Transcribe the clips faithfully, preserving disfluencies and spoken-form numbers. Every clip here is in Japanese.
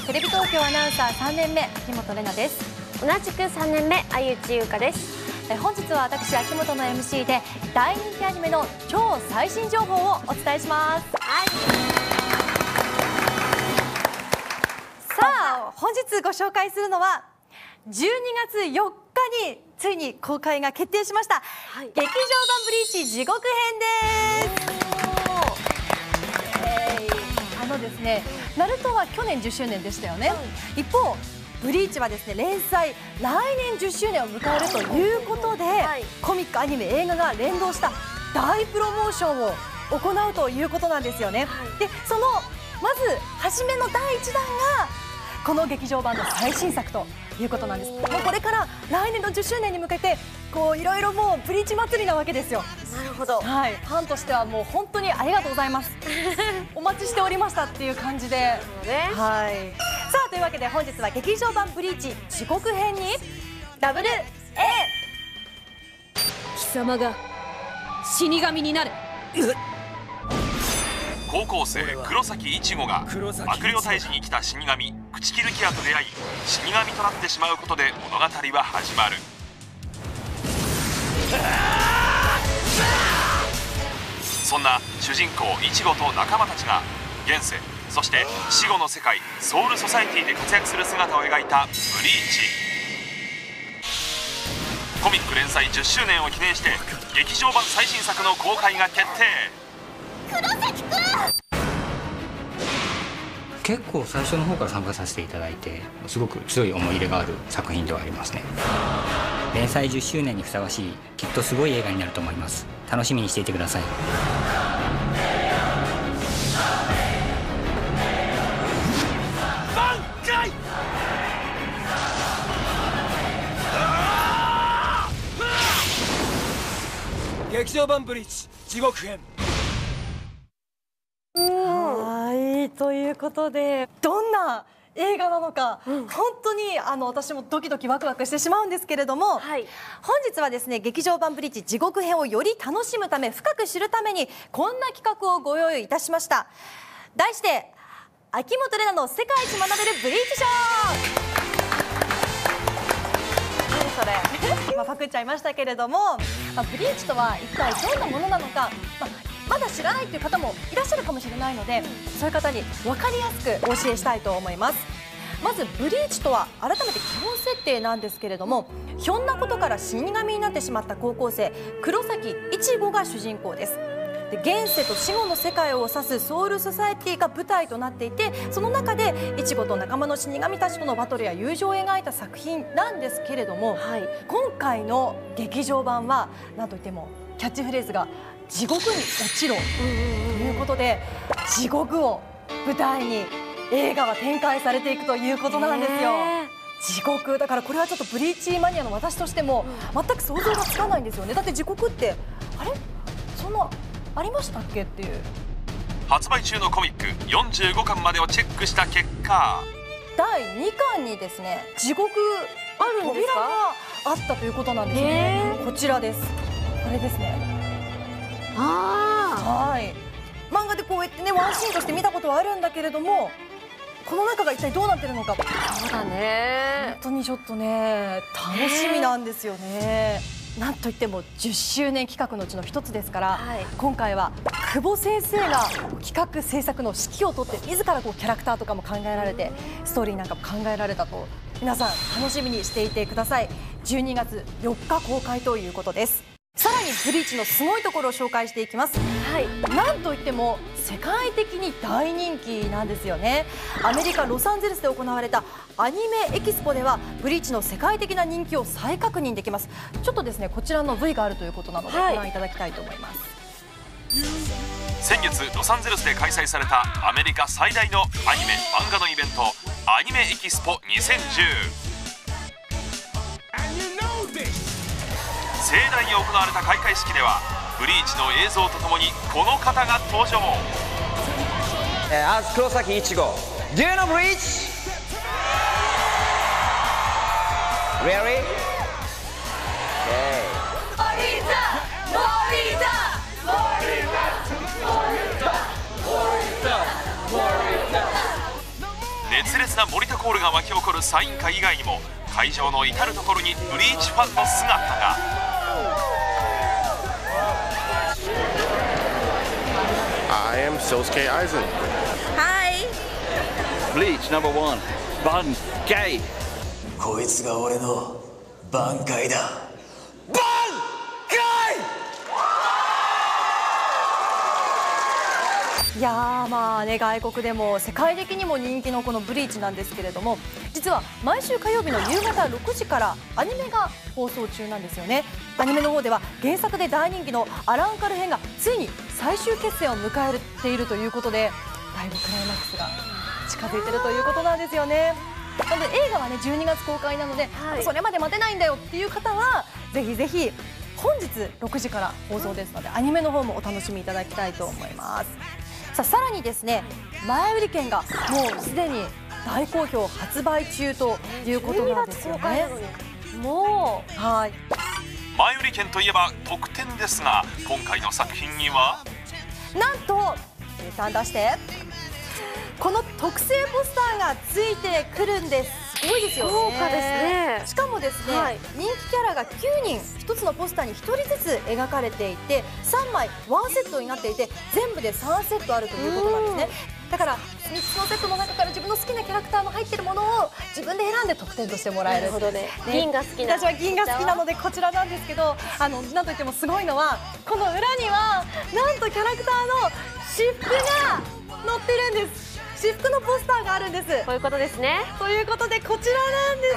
テレビ東京アナウンサーさんねんめ秋元玲奈です。 同じくさんねんめ相内優香です。 え本日は私秋元の エムシー で大人気アニメの超最新情報をお伝えします。 はい。 さあ本日ご紹介するのはじゅうにがつよっかについに公開が決定しました、はい、劇場版ブリーチ地獄編です。えー、あのですねナルトは去年じゅっしゅうねんでしたよね、はい、一方ブリーチはですね連載来年じゅっしゅうねんを迎えるということで、はい、コミック、アニメ、映画が連動した大プロモーションを行うということなんですよね、はい、でそのまず初めのだいいちだんがこの劇場版の最新作ということなんです。もうこれから来年のじゅっしゅうねんに向けてこういろいろもうブリーチ祭りなわけですよ。 なるほど、 はい、ファンとしてはもう本当にありがとうございますお待ちしておりましたっていう感じで、ね、はい。さあというわけで本日は劇場版ブリーチ地獄編にダブル エー貴様が死神になれ。 高校生黒崎一護が悪霊退治に来た死神朽木ルキアと出会い死神となってしまうことで物語は始まる。そんな主人公一護と仲間たちが現世そして死後の世界ソウルソサイティで活躍する姿を描いたブリーチ。コミック連載じゅっしゅうねんを記念して劇場版最新作の公開が決定。 黒崎くん結構最初の方から参加させていただいてすごく強い思い入れがある作品ではありますね。連載じゅっしゅうねんにふさわしいきっとすごい映画になると思います。楽しみにしていてください。 挽回劇場版ブリーチ地獄編。 はいということでどんな映画なのか、うん、本当にあの私もドキドキワクワクしてしまうんですけれども、はい、本日はですね劇場版ブリーチ地獄編をより楽しむため深く知るためにこんな企画をご用意いたしました。題して秋元玲奈の世界一学べるブリーチショー。何それまあパクっちゃいましたけれども、まあ、ブリーチとは一体どんなものなのか、まあまだ知らないという方もいらっしゃるかもしれないので、そういう方に分かりやすくお教えしたいと思います。まずブリーチとは改めて基本設定なんですけれども、ひょんなことから死神になってしまった高校生黒崎一護が主人公です。で現世と死後の世界を指すソウルソサエティが舞台となっていて、その中で一護と仲間の死神たちとのバトルや友情を描いた作品なんですけれども、はい、今回の劇場版はなんといってもキャッチフレーズが地獄に落ちろということで、地獄を舞台に映画は展開されていくということなんですよ。地獄だからこれはちょっとブリーチマニアの私としても全く想像がつかないんですよね。だって地獄ってあれそんなありましたっけっていう。 発売中のコミックよんじゅうごかんまでをチェックした結果、 だいにかんにですね地獄ある扉があったということなんですよね。こちらです。これですね。あはい、漫画でこうやってねワンシーンとして見たことはあるんだけれども、この中が一体どうなってるのか、 そうだね本当にちょっとね楽しみなんですよね。なんといってもじゅっしゅうねん企画のうちの一つですから、はい、今回は久保先生が企画制作の指揮を執って自らこうキャラクターとかも考えられてストーリーなんかも考えられたと、皆さん楽しみにしていてください。じゅうにがつよっか公開ということです。さらにブリーチのすごいところを紹介していきます。はい、なんといっても世界的に大人気なんですよね。アメリカ・ロサンゼルスで行われたアニメエキスポではブリーチの世界的な人気を再確認できます。ちょっとですねこちらの ブイ があるということなので、はい、ご覧いただきたいと思います。 先月ロサンゼルスで開催されたアメリカ最大のアニメ漫画のイベントアニメエキスポにせんじゅう。盛大に行われた開会式ではブリーチの映像とともにこの方が登場。 あず黒崎一護 Do you know Bleach? Really? Okay. 熱烈なな森田コールが沸き起こるサイン会以外にも会場の至る所にブリーチファンの姿が。 I am Sosuke Aizen. Hi. Bleach number one, Ban Gay. こいつが俺の挽回だ。 いやーまあね、外国でも世界的にも人気のこのブリーチなんですけれども、実は毎週火曜日の夕方ろくじからアニメが放送中なんですよね。アニメの方では原作で大人気のアランカル編がついに最終決戦を迎えているということで、だいぶクライマックスが近づいているということなんですよね。なので映画はねじゅうにがつ公開なので、はい、それまで待てないんだよっていう方はぜひぜひ本日ろくじから放送ですので、アニメの方もお楽しみいただきたいと思います。さあさらにですね、前売り券がもうすでに大好評発売中ということなんですよね。もうはい前売り券といえば特典ですが、今回の作品にはなんと計算出して、この特製ポスターがついてくるんです。すごいですよね。 豪華ですね。 しかもですね、はい、人気キャラがきゅうにんひとつのポスターにひとりずつ描かれていて、さんまいワンセットになっていて、全部でさんセットあるということなんですね。だからみっつのセットの中から自分の好きなキャラクターの入っているものを自分で選んで得点としてもらえる。 なるほどね。銀が好きな、 私は銀が好きなのでこちらなんですけど、あのなんといってもすごいのはこの裏にはなんとキャラクターの私服が載ってるんです。私服のポスターがあるんです。 こういうことですね。 ということでこちらなんです。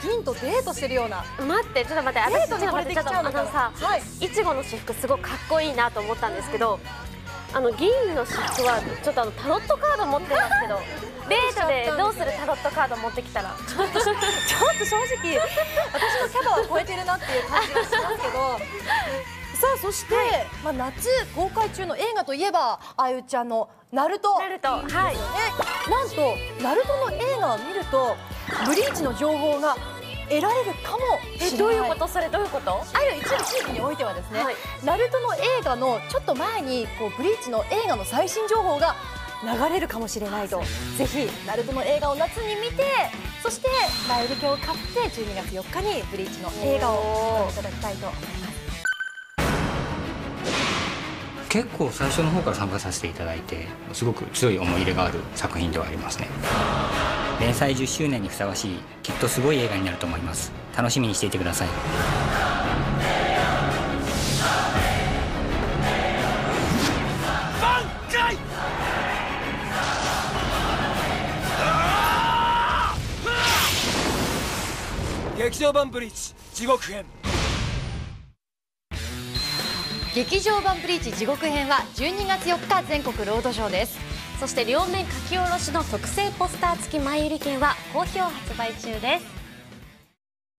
銀とデートしてるような。 待ってちょっと待って、 デートにこれできちゃうのかな。 さ、はい、いちごの私服すごくかっこいいなと思ったんですけど、あの銀の私服はちょっとあのタロットカード持ってるんですけど、デートでどうするタロットカード持ってきたらちょっと正直私のキャバは超えてるなっていう感じがしますけど。さあそして、はい、まあ夏公開中の映画といえばあゆちゃんのナルト。 ナルト、はい。 え、なんとナルトの映画を見るとブリーチの情報が得られるかもしれない。 え、どういうこと？それどういうこと？ ある一部地域においてはですね、はい、ナルトの映画のちょっと前にこうブリーチの映画の最新情報が流れるかもしれないと、ぜひナルトの映画を夏に見て、そして前売り券を買ってじゅうにがつよっかにブリーチの映画をご覧いただきたいと思います。 結構最初の方から参加させていただいて、すごく強い思い入れがある作品ではありますね。連載じゅっしゅうねんにふさわしい、きっとすごい映画になると思います。楽しみにしていてください。 挽回。劇場版ブリーチ地獄編。 劇場版ブリーチ地獄編はじゅうにがつよっか全国ロードショーです。 そして両面書き下ろしの特製ポスター付き前売り券は好評発売中です。